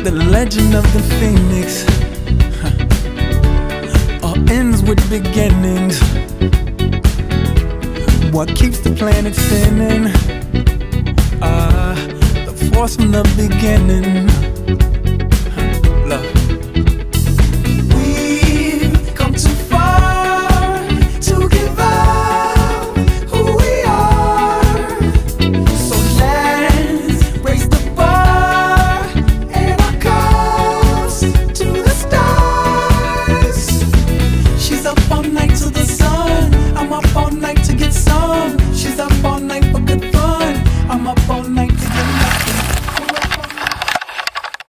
The legend of the phoenix all ends with beginnings. What keeps the planet spinning? The force from the beginning.